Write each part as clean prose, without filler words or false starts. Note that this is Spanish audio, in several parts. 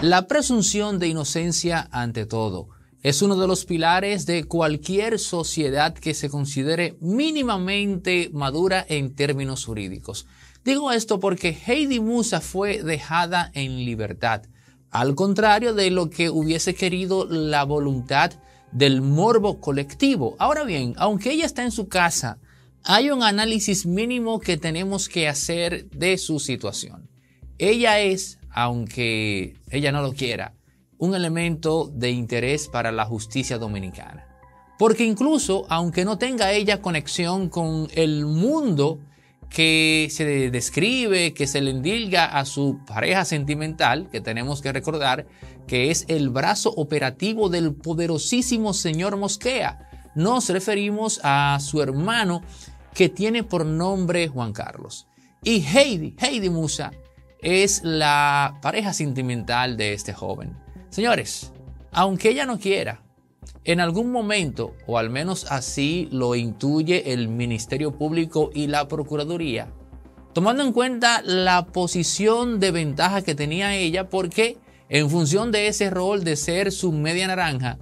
La presunción de inocencia ante todo es uno de los pilares de cualquier sociedad que se considere mínimamente madura en términos jurídicos. Digo esto porque Heidi Musa fue dejada en libertad, al contrario de lo que hubiese querido la voluntad del morbo colectivo. Ahora bien, aunque ella está en su casa, hay un análisis mínimo que tenemos que hacer de su situación. Ella es, aunque ella no lo quiera, un elemento de interés para la justicia dominicana. Porque incluso, aunque no tenga ella conexión con el mundo que se describe, que se le endilga a su pareja sentimental, que tenemos que recordar que es el brazo operativo del poderosísimo señor Mosquea, nos referimos a su hermano que tiene por nombre Juan Carlos. Y Heidi Musa, es la pareja sentimental de este joven. Señores, aunque ella no quiera, en algún momento, o al menos así lo intuye el Ministerio Público y la Procuraduría, tomando en cuenta la posición de ventaja que tenía ella, porque en función de ese rol de ser su media naranja,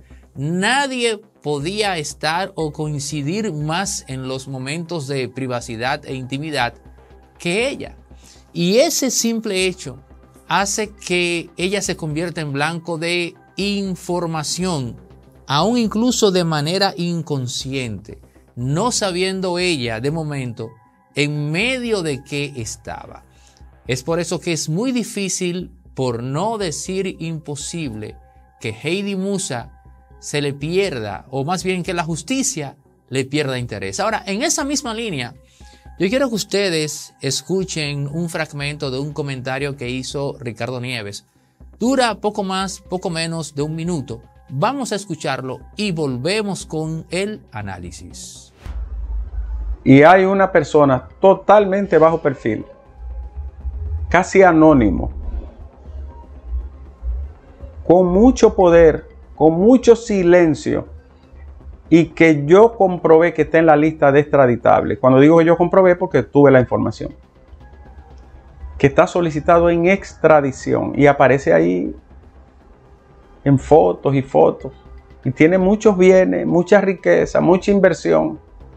nadie podía estar o coincidir más en los momentos de privacidad e intimidad que ella. Y ese simple hecho hace que ella se convierta en blanco de información, aún incluso de manera inconsciente, no sabiendo ella de momento en medio de qué estaba. Es por eso que es muy difícil, por no decir imposible, que Heidi Musa se le pierda, o más bien que la justicia le pierda interés. Ahora, en esa misma línea, yo quiero que ustedes escuchen un fragmento de un comentario que hizo Ricardo Nieves. Dura poco más, poco menos de un minuto. Vamos a escucharlo y volvemos con el análisis. Y hay una persona totalmente bajo perfil, casi anónimo, con mucho poder, con mucho silencio, y que yo comprobé que está en la lista de extraditables. Cuando digo que yo comprobé, porque tuve la información, que está solicitado en extradición y aparece ahí en fotos y fotos, y tiene muchos bienes, mucha riqueza, mucha inversión,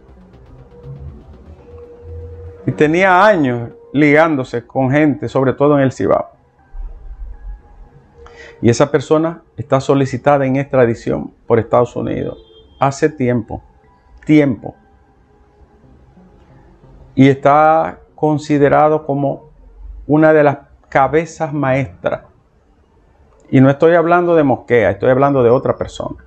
y tenía años ligándose con gente, sobre todo en el Cibao. Y esa persona está solicitada en extradición por Estados Unidos hace tiempo. Y está considerado como una de las cabezas maestras. Y no estoy hablando de Mosquea, estoy hablando de otra persona.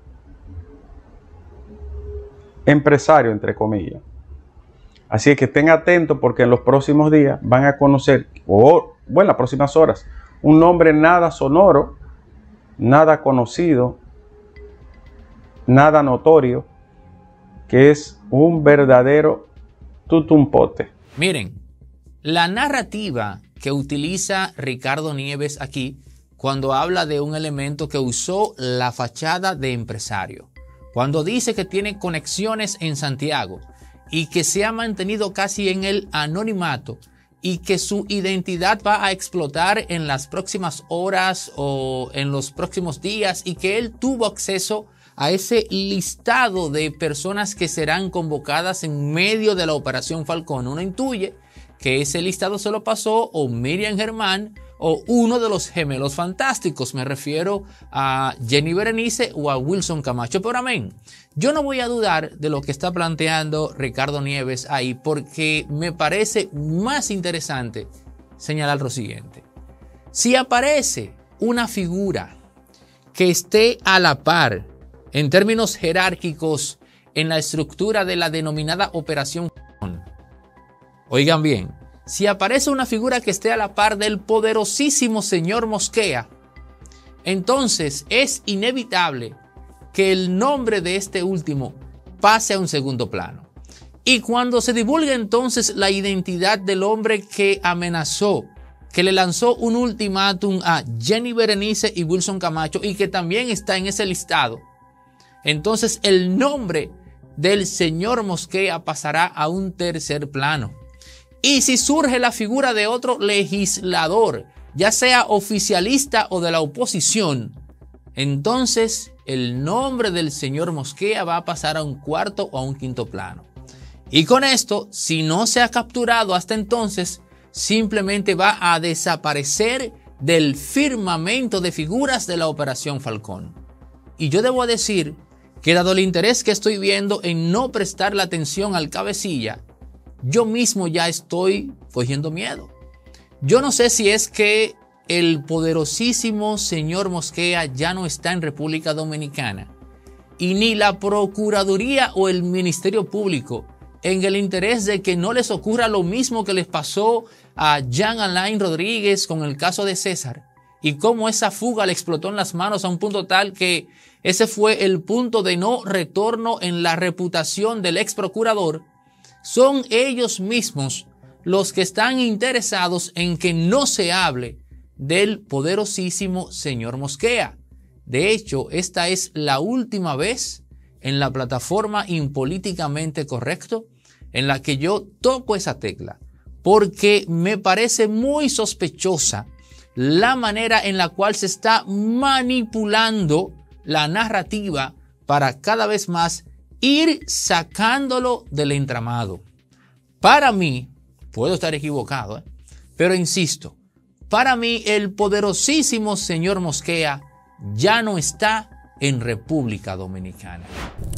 Empresario, entre comillas. Así que estén atentos, porque en los próximos días van a conocer, o en las próximas horas, un nombre nada sonoro, nada conocido, nada notorio, que es un verdadero tutumpote. Miren, la narrativa que utiliza Ricardo Nieves aquí, cuando habla de un elemento que usó la fachada de empresario, cuando dice que tiene conexiones en Santiago y que se ha mantenido casi en el anonimato y que su identidad va a explotar en las próximas horas o en los próximos días, y que él tuvo acceso a ese listado de personas que serán convocadas en medio de la Operación Falcón. Uno intuye que ese listado se lo pasó o Miriam Germán o uno de los gemelos fantásticos. Me refiero a Jenny Berenice o a Wilson Camacho. Pero amén, yo no voy a dudar de lo que está planteando Ricardo Nieves ahí, porque me parece más interesante señalar lo siguiente. Si aparece una figura que esté a la par en términos jerárquicos en la estructura de la denominada Operación Falcón, oigan bien, si aparece una figura que esté a la par del poderosísimo señor Mosquea, entonces es inevitable que el nombre de este último pase a un segundo plano. Y cuando se divulgue entonces la identidad del hombre que amenazó, que le lanzó un ultimátum a Jenny Berenice y Wilson Camacho, y que también está en ese listado, entonces el nombre del señor Mosquea pasará a un tercer plano. Y si surge la figura de otro legislador ya sea oficialista o de la oposición, entonces el nombre del señor Mosquea va a pasar a un cuarto o a un quinto plano. Y con esto, si no se ha capturado hasta entonces, simplemente va a desaparecer del firmamento de figuras de la Operación Falcón. Y yo debo decir que dado el interés que estoy viendo en no prestar la atención al cabecilla, yo mismo ya estoy cogiendo miedo. Yo no sé si es que el poderosísimo señor Mosquea ya no está en República Dominicana y ni la Procuraduría o el Ministerio Público, en el interés de que no les ocurra lo mismo que les pasó a Jean Alain Rodríguez con el caso de César, y cómo esa fuga le explotó en las manos a un punto tal que ese fue el punto de no retorno en la reputación del ex procurador. Son ellos mismos los que están interesados en que no se hable del poderosísimo señor Mosquea. De hecho, esta es la última vez en la plataforma Impolíticamente Correcto en la que yo toco esa tecla, porque me parece muy sospechosa la manera en la cual se está manipulando la narrativa para cada vez más ir sacándolo del entramado. Para mí, puedo estar equivocado, pero insisto, para mí el poderosísimo señor Mosquea ya no está en República Dominicana.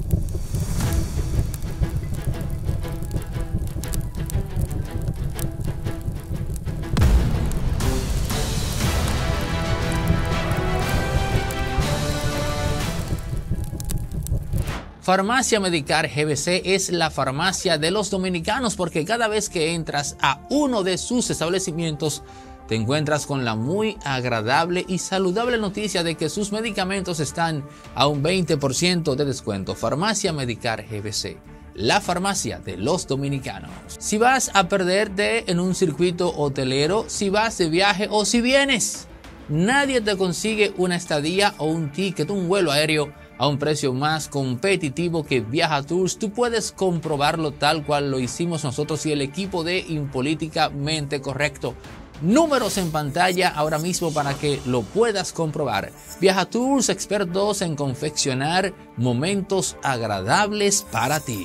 Farmacia Medicar GBC es la farmacia de los dominicanos, porque cada vez que entras a uno de sus establecimientos te encuentras con la muy agradable y saludable noticia de que sus medicamentos están a un 20% de descuento. Farmacia Medicar GBC, la farmacia de los dominicanos. Si vas a perderte en un circuito hotelero, si vas de viaje o si vienes, nadie te consigue una estadía o un ticket, un vuelo aéreo a un precio más competitivo que Viaja Tours. Tú puedes comprobarlo tal cual lo hicimos nosotros y el equipo de Impolíticamente Correcto. Números en pantalla ahora mismo para que lo puedas comprobar. Viaja Tours, expertos en confeccionar momentos agradables para ti.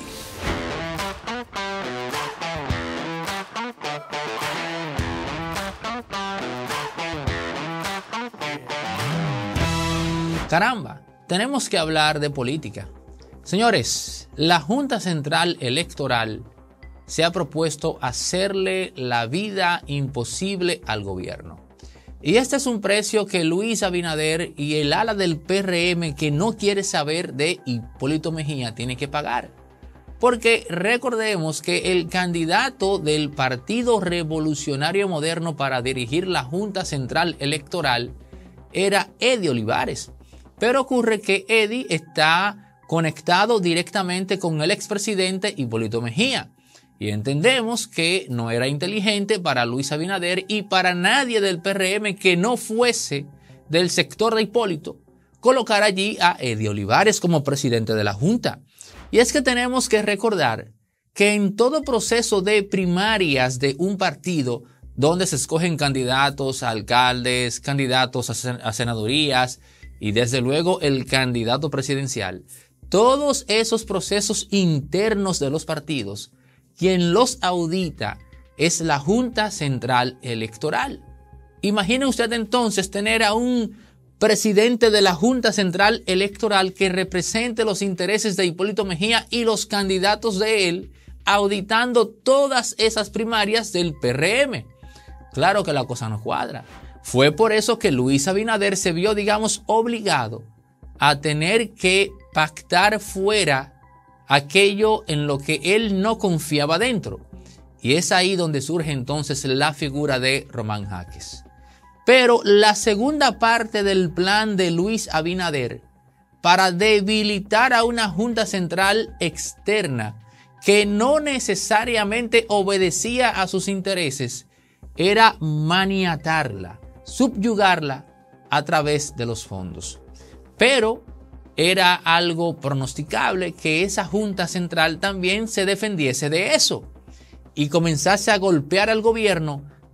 Caramba, tenemos que hablar de política. Señores, la Junta Central Electoral se ha propuesto hacerle la vida imposible al gobierno. Y este es un precio que Luis Abinader y el ala del PRM que no quiere saber de Hipólito Mejía tiene que pagar. Porque recordemos que el candidato del Partido Revolucionario Moderno para dirigir la Junta Central Electoral era Eddie Olivares. Pero ocurre que Eddie está conectado directamente con el expresidente Hipólito Mejía. Y entendemos que no era inteligente para Luis Abinader y para nadie del PRM que no fuese del sector de Hipólito colocar allí a Eddie Olivares como presidente de la Junta. Y es que tenemos que recordar que en todo proceso de primarias de un partido donde se escogen candidatos a alcaldes, candidatos a senadurías y desde luego el candidato presidencial, todos esos procesos internos de los partidos, quien los audita es la Junta Central Electoral. Imagine usted entonces tener a un presidente de la Junta Central Electoral que represente los intereses de Hipólito Mejía y los candidatos de él, auditando todas esas primarias del PRM. Claro que la cosa no cuadra. Fue por eso que Luis Abinader se vio, digamos, obligado a tener que pactar fuera aquello en lo que él no confiaba dentro. Y es ahí donde surge entonces la figura de Román Jaques. Pero la segunda parte del plan de Luis Abinader para debilitar a una Junta Central externa que no necesariamente obedecía a sus intereses era maniatarla, subyugarla a través de los fondos. Pero era algo pronosticable que esa Junta Central también se defendiese de eso y comenzase a golpear al gobierno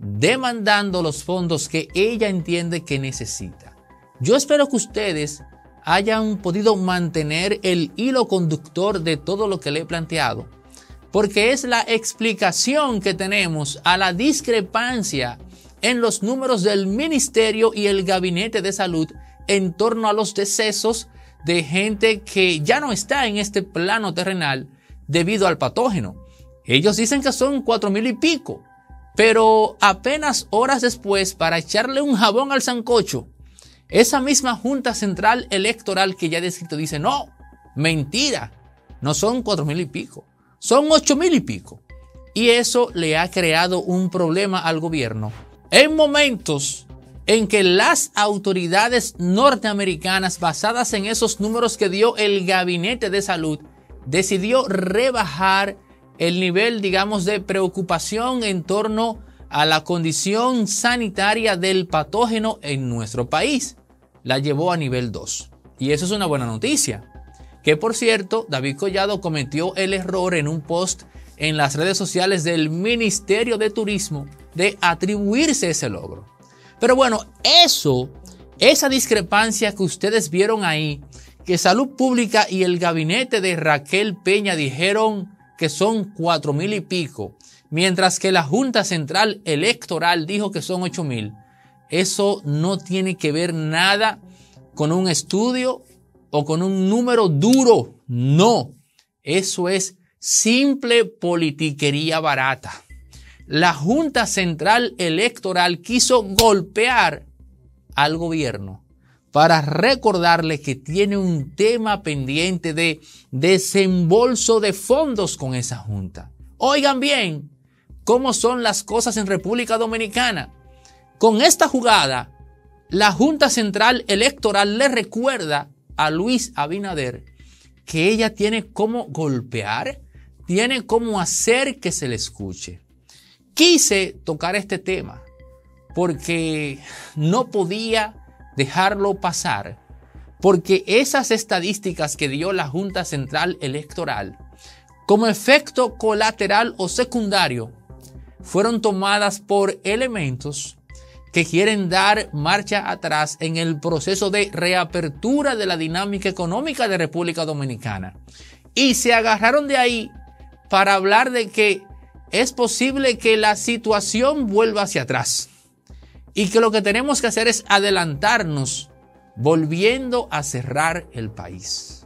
demandando los fondos que ella entiende que necesita. Yo espero que ustedes hayan podido mantener el hilo conductor de todo lo que le he planteado, porque es la explicación que tenemos a la discrepancia en los números del Ministerio y el Gabinete de Salud en torno a los decesos de gente que ya no está en este plano terrenal debido al patógeno. Ellos dicen que son 4,000 y pico, pero apenas horas después, para echarle un jabón al sancocho, esa misma Junta Central Electoral que ya he descrito dice, no, mentira, no son 4,000 y pico, son 8,000 y pico. Y eso le ha creado un problema al gobierno en momentos en que las autoridades norteamericanas, basadas en esos números que dio el Gabinete de Salud, decidió rebajar el nivel, digamos, de preocupación en torno a la condición sanitaria del patógeno en nuestro país. La llevó a nivel 2. Y eso es una buena noticia. Que, por cierto, David Collado cometió el error en un post en las redes sociales del Ministerio de Turismo de atribuirse ese logro. Pero bueno, esa discrepancia que ustedes vieron ahí, que Salud Pública y el gabinete de Raquel Peña dijeron que son 4,000 y pico, mientras que la Junta Central Electoral dijo que son 8,000. Eso no tiene que ver nada con un estudio o con un número duro. No, eso es simple politiquería barata. La Junta Central Electoral quiso golpear al gobierno para recordarle que tiene un tema pendiente de desembolso de fondos con esa junta. Oigan bien cómo son las cosas en República Dominicana. Con esta jugada, la Junta Central Electoral le recuerda a Luis Abinader que ella tiene cómo golpear, tiene cómo hacer que se le escuche. Quise tocar este tema porque no podía dejarlo pasar, porque esas estadísticas que dio la Junta Central Electoral como efecto colateral o secundario fueron tomadas por elementos que quieren dar marcha atrás en el proceso de reapertura de la dinámica económica de República Dominicana. Y se agarraron de ahí para hablar de que es posible que la situación vuelva hacia atrás y que lo que tenemos que hacer es adelantarnos, volviendo a cerrar el país.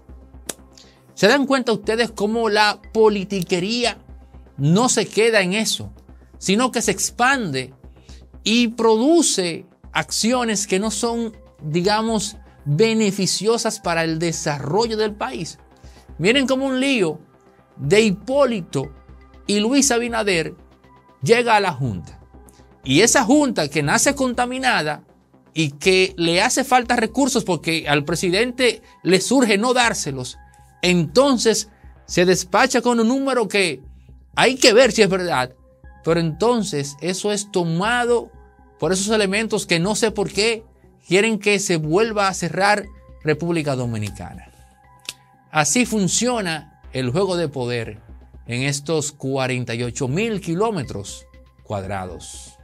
¿Se dan cuenta ustedes cómo la politiquería no se queda en eso, sino que se expande y produce acciones que no son, digamos, beneficiosas para el desarrollo del país? Miren cómo un lío de Hipólito y Luis Abinader llega a la Junta. Y esa Junta que nace contaminada y que le hace falta recursos porque al presidente le surge no dárselos, entonces se despacha con un número que hay que ver si es verdad, pero entonces eso es tomado por esos elementos que no sé por qué quieren que se vuelva a cerrar República Dominicana. Así funciona el juego de poder en estos 48,000 kilómetros cuadrados.